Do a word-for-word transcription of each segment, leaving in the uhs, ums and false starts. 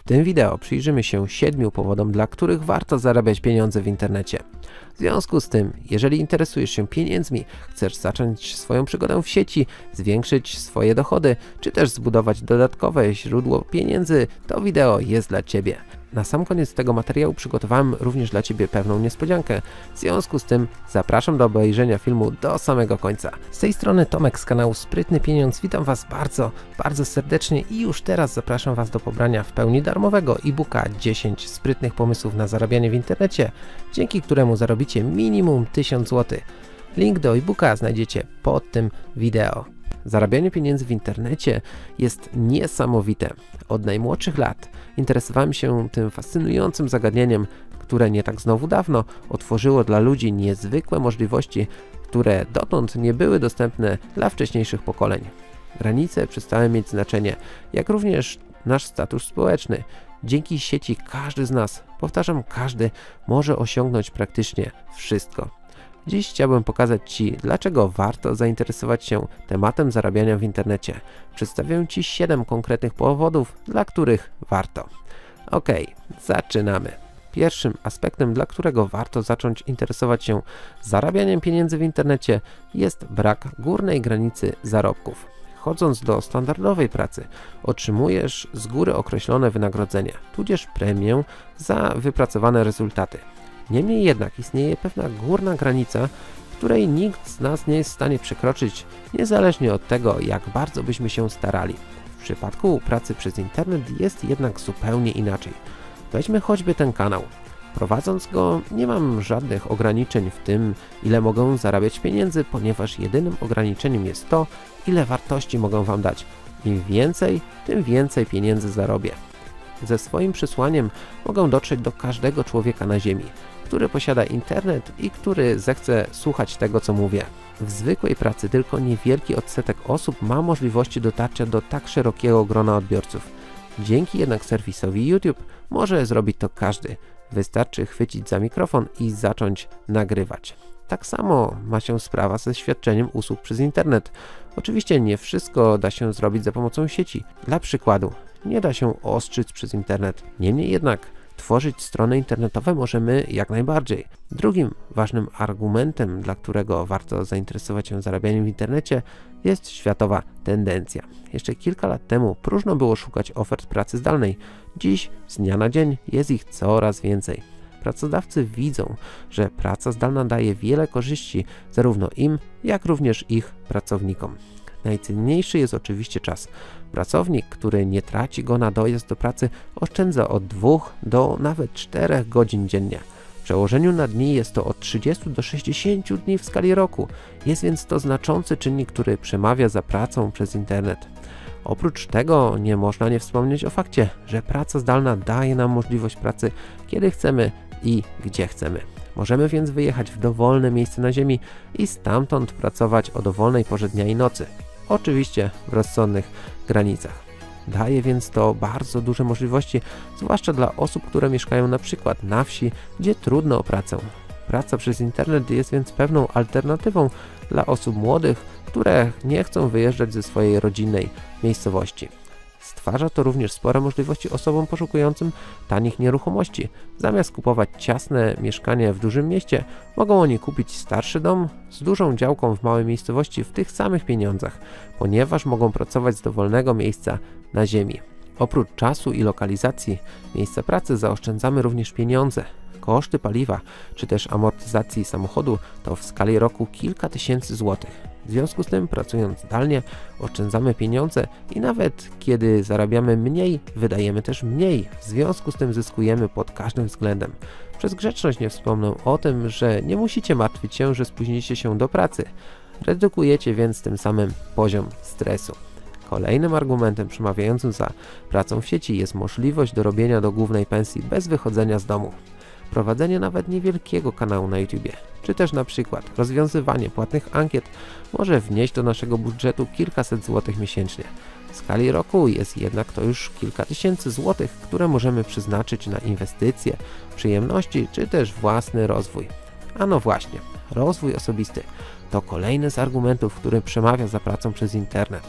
tym wideo przyjrzymy się siedmiu powodom, dla których warto zarabiać pieniądze w internecie. W związku z tym, jeżeli interesujesz się pieniędzmi, chcesz zacząć swoją przygodę w sieci, zwiększyć swoje dochody, czy też zbudować dodatkowe źródło pieniędzy, to wideo jest dla Ciebie. Na sam koniec tego materiału przygotowałem również dla Ciebie pewną niespodziankę. W związku z tym zapraszam do obejrzenia filmu do samego końca. Z tej strony Tomek z kanału Sprytny Pieniądz. Witam Was bardzo, bardzo serdecznie i już teraz zapraszam Was do pobrania w pełni darmowego e-booka dziesięć sprytnych pomysłów na zarabianie w internecie, dzięki któremu zarobicie minimum tysiąc złotych. Link do e-booka znajdziecie pod tym wideo. Zarabianie pieniędzy w internecie jest niesamowite. Od najmłodszych lat interesowałem się tym fascynującym zagadnieniem, które nie tak znowu dawno otworzyło dla ludzi niezwykłe możliwości, które dotąd nie były dostępne dla wcześniejszych pokoleń. Granice przestały mieć znaczenie, jak również nasz status społeczny. Dzięki sieci każdy z nas, powtarzam każdy, może osiągnąć praktycznie wszystko. Dziś chciałbym pokazać Ci, dlaczego warto zainteresować się tematem zarabiania w internecie. Przedstawię Ci siedem konkretnych powodów, dla których warto. Ok, zaczynamy. Pierwszym aspektem, dla którego warto zacząć interesować się zarabianiem pieniędzy w internecie, jest brak górnej granicy zarobków. Chodząc do standardowej pracy, otrzymujesz z góry określone wynagrodzenie, tudzież premię za wypracowane rezultaty. Niemniej jednak istnieje pewna górna granica, której nikt z nas nie jest w stanie przekroczyć, niezależnie od tego, jak bardzo byśmy się starali. W przypadku pracy przez internet jest jednak zupełnie inaczej. Weźmy choćby ten kanał. Prowadząc go, nie mam żadnych ograniczeń w tym, ile mogę zarabiać pieniędzy, ponieważ jedynym ograniczeniem jest to, ile wartości mogę Wam dać. Im więcej, tym więcej pieniędzy zarobię. Ze swoim przesłaniem mogę dotrzeć do każdego człowieka na ziemi, który posiada internet i który zechce słuchać tego, co mówię. W zwykłej pracy tylko niewielki odsetek osób ma możliwości dotarcia do tak szerokiego grona odbiorców. Dzięki jednak serwisowi YouTube może zrobić to każdy. Wystarczy chwycić za mikrofon i zacząć nagrywać. Tak samo ma się sprawa ze świadczeniem usług przez internet. Oczywiście nie wszystko da się zrobić za pomocą sieci. Dla przykładu, nie da się ostrzyc przez internet. Niemniej jednak tworzyć strony internetowe możemy jak najbardziej. Drugim ważnym argumentem, dla którego warto zainteresować się zarabianiem w internecie, jest światowa tendencja. Jeszcze kilka lat temu próżno było szukać ofert pracy zdalnej. Dziś z dnia na dzień jest ich coraz więcej. Pracodawcy widzą, że praca zdalna daje wiele korzyści zarówno im, jak również ich pracownikom. Najcenniejszy jest oczywiście czas. Pracownik, który nie traci go na dojazd do pracy, oszczędza od dwóch do nawet czterech godzin dziennie. W przełożeniu na dni jest to od trzydziestu do sześćdziesięciu dni w skali roku. Jest więc to znaczący czynnik, który przemawia za pracą przez internet. Oprócz tego nie można nie wspomnieć o fakcie, że praca zdalna daje nam możliwość pracy kiedy chcemy i gdzie chcemy. Możemy więc wyjechać w dowolne miejsce na ziemi i stamtąd pracować o dowolnej porze dnia i nocy. Oczywiście w rozsądnych granicach. Daje więc to bardzo duże możliwości, zwłaszcza dla osób, które mieszkają na przykład na wsi, gdzie trudno o pracę. Praca przez internet jest więc pewną alternatywą dla osób młodych, które nie chcą wyjeżdżać ze swojej rodzinnej miejscowości. Stwarza to również spore możliwości osobom poszukującym tanich nieruchomości. Zamiast kupować ciasne mieszkanie w dużym mieście, mogą oni kupić starszy dom z dużą działką w małej miejscowości w tych samych pieniądzach, ponieważ mogą pracować z dowolnego miejsca na ziemi. Oprócz czasu i lokalizacji miejsca pracy zaoszczędzamy również pieniądze. Koszty paliwa czy też amortyzacji samochodu to w skali roku kilka tysięcy złotych. W związku z tym, pracując zdalnie, oszczędzamy pieniądze i nawet kiedy zarabiamy mniej, wydajemy też mniej. W związku z tym zyskujemy pod każdym względem. Przez grzeczność nie wspomnę o tym, że nie musicie martwić się, że spóźnicie się do pracy. Redukujecie więc tym samym poziom stresu. Kolejnym argumentem przemawiającym za pracą w sieci jest możliwość dorobienia do głównej pensji bez wychodzenia z domu. Prowadzenie nawet niewielkiego kanału na YouTubie, czy też na przykład rozwiązywanie płatnych ankiet może wnieść do naszego budżetu kilkaset złotych miesięcznie. W skali roku jest jednak to już kilka tysięcy złotych, które możemy przeznaczyć na inwestycje, przyjemności, czy też własny rozwój. A no właśnie, rozwój osobisty to kolejny z argumentów, który przemawia za pracą przez internet.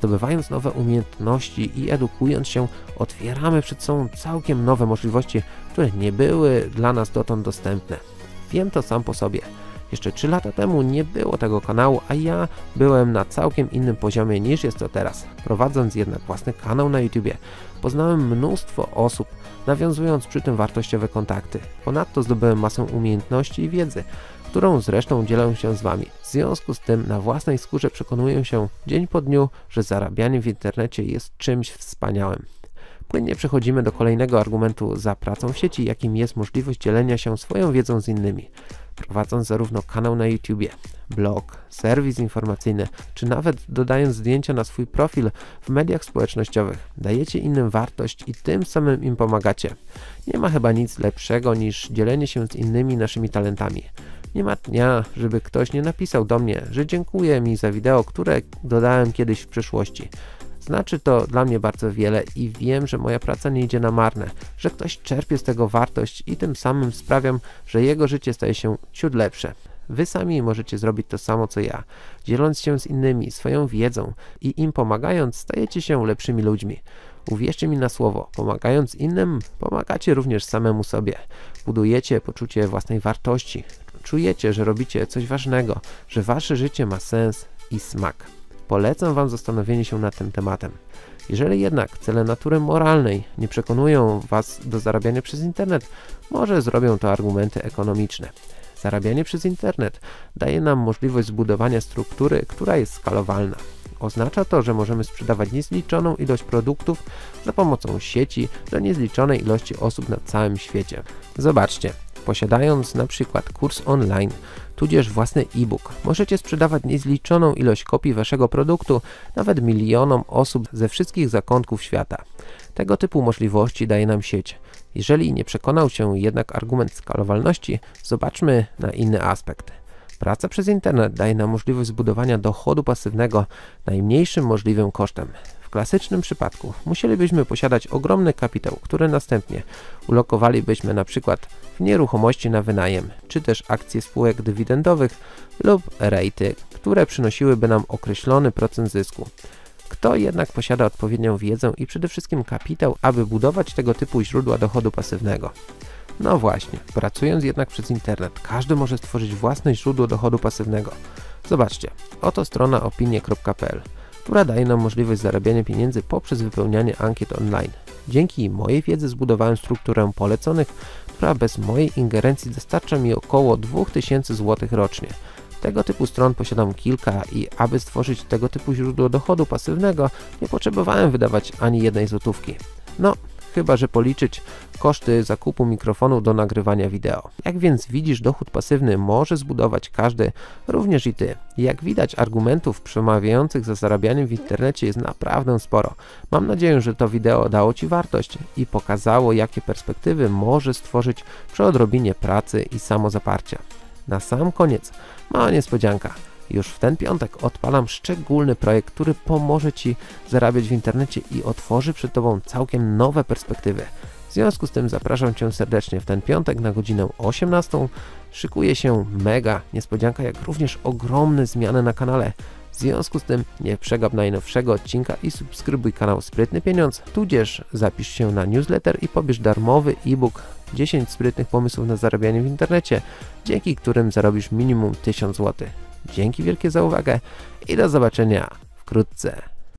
Zdobywając nowe umiejętności i edukując się, otwieramy przed sobą całkiem nowe możliwości, które nie były dla nas dotąd dostępne. Wiem to sam po sobie. Jeszcze trzy lata temu nie było tego kanału, a ja byłem na całkiem innym poziomie niż jest to teraz. Prowadząc jednak własny kanał na YouTubie, poznałem mnóstwo osób, nawiązując przy tym wartościowe kontakty. Ponadto zdobyłem masę umiejętności i wiedzy, którą zresztą dzielę się z Wami. W związku z tym na własnej skórze przekonuję się dzień po dniu, że zarabianie w internecie jest czymś wspaniałym. Płynnie przechodzimy do kolejnego argumentu za pracą w sieci, jakim jest możliwość dzielenia się swoją wiedzą z innymi. Prowadząc zarówno kanał na YouTubie, blog, serwis informacyjny, czy nawet dodając zdjęcia na swój profil w mediach społecznościowych, dajecie innym wartość i tym samym im pomagacie. Nie ma chyba nic lepszego niż dzielenie się z innymi naszymi talentami. Nie ma dnia, żeby ktoś nie napisał do mnie, że dziękuję mi za wideo, które dodałem kiedyś w przeszłości. Znaczy to dla mnie bardzo wiele i wiem, że moja praca nie idzie na marne, że ktoś czerpie z tego wartość i tym samym sprawiam, że jego życie staje się ciut lepsze. Wy sami możecie zrobić to samo co ja. Dzieląc się z innymi swoją wiedzą i im pomagając, stajecie się lepszymi ludźmi. Uwierzcie mi na słowo, pomagając innym, pomagacie również samemu sobie. Budujecie poczucie własnej wartości. Czujecie, że robicie coś ważnego, że wasze życie ma sens i smak. Polecam Wam zastanowienie się nad tym tematem. Jeżeli jednak cele natury moralnej nie przekonują Was do zarabiania przez internet, może zrobią to argumenty ekonomiczne. Zarabianie przez internet daje nam możliwość zbudowania struktury, która jest skalowalna. Oznacza to, że możemy sprzedawać niezliczoną ilość produktów za pomocą sieci do niezliczonej ilości osób na całym świecie. Zobaczcie, posiadając na przykład kurs online, tudzież własny e-book, możecie sprzedawać niezliczoną ilość kopii Waszego produktu nawet milionom osób ze wszystkich zakątków świata. Tego typu możliwości daje nam sieć. Jeżeli nie przekonał Cię jednak argument skalowalności, zobaczmy na inny aspekt. Praca przez internet daje nam możliwość zbudowania dochodu pasywnego najmniejszym możliwym kosztem. W klasycznym przypadku musielibyśmy posiadać ogromny kapitał, który następnie ulokowalibyśmy na przykład w nieruchomości na wynajem, czy też akcje spółek dywidendowych lub rejty, które przynosiłyby nam określony procent zysku. Kto jednak posiada odpowiednią wiedzę i przede wszystkim kapitał, aby budować tego typu źródła dochodu pasywnego? No właśnie, pracując jednak przez internet, każdy może stworzyć własne źródło dochodu pasywnego. Zobaczcie, oto strona opinie kropka p l, która daje nam możliwość zarabiania pieniędzy poprzez wypełnianie ankiet online. Dzięki mojej wiedzy zbudowałem strukturę poleconych, która bez mojej ingerencji dostarcza mi około dwa tysiące złotych rocznie. Tego typu stron posiadam kilka i aby stworzyć tego typu źródło dochodu pasywnego, nie potrzebowałem wydawać ani jednej złotówki. No, chyba że policzyć koszty zakupu mikrofonu do nagrywania wideo. Jak więc widzisz, dochód pasywny może zbudować każdy, również i Ty. Jak widać, argumentów przemawiających za zarabianiem w internecie jest naprawdę sporo. Mam nadzieję, że to wideo dało Ci wartość i pokazało, jakie perspektywy może stworzyć przy odrobinie pracy i samozaparcia. Na sam koniec mała niespodzianka. Już w ten piątek odpalam szczególny projekt, który pomoże Ci zarabiać w internecie i otworzy przed Tobą całkiem nowe perspektywy. W związku z tym zapraszam Cię serdecznie w ten piątek na godzinę osiemnastą. Szykuje się mega niespodzianka, jak również ogromne zmiany na kanale. W związku z tym nie przegap najnowszego odcinka i subskrybuj kanał Sprytny Pieniądz, tudzież zapisz się na newsletter i pobierz darmowy e-book dziesięć sprytnych pomysłów na zarabianie w internecie, dzięki którym zarobisz minimum tysiąc złotych. Dzięki wielkie za uwagę i do zobaczenia wkrótce.